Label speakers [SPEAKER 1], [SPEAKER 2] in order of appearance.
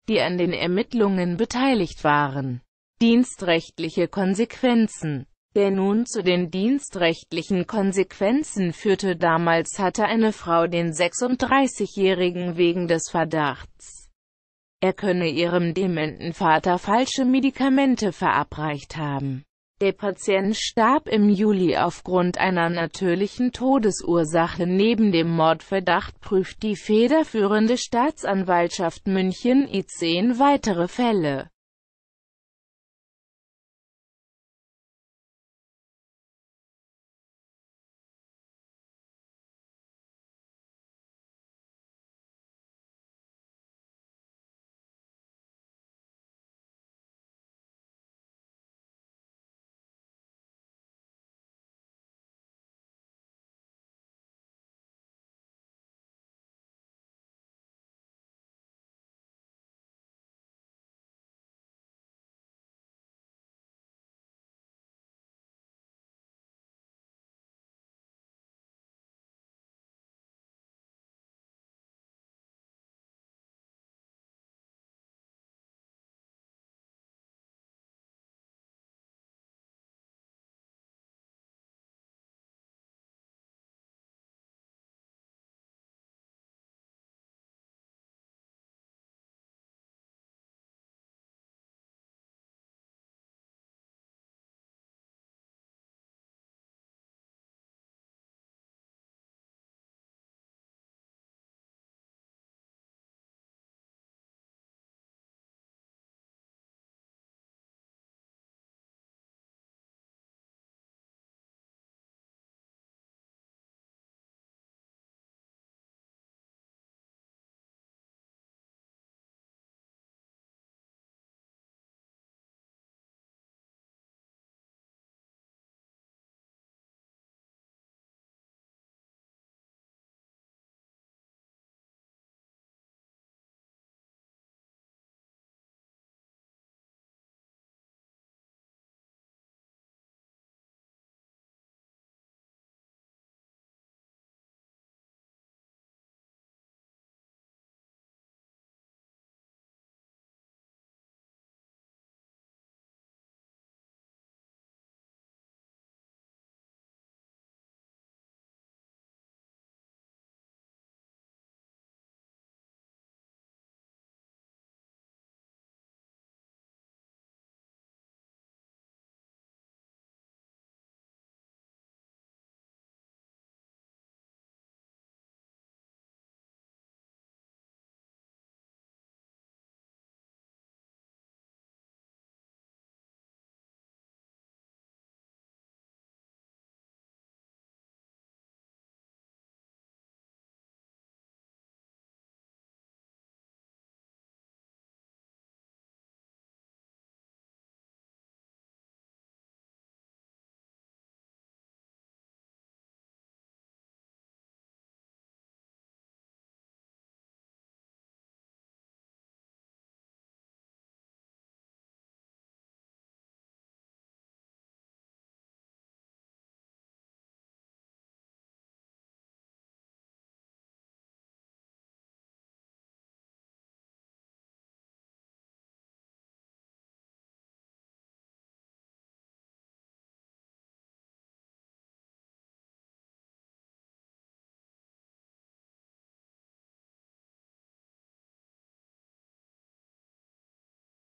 [SPEAKER 1] die an den Ermittlungen beteiligt waren. Dienstrechtliche Konsequenzen. Der nun zu den dienstrechtlichen Konsequenzen führte. Damals hatte eine Frau den 36-Jährigen wegen des Verdachts, er könne ihrem dementen Vater falsche Medikamente verabreicht haben. Der Patient starb im Juli aufgrund einer natürlichen Todesursache. Neben dem Mordverdacht prüft die federführende Staatsanwaltschaft München I10 weitere Fälle.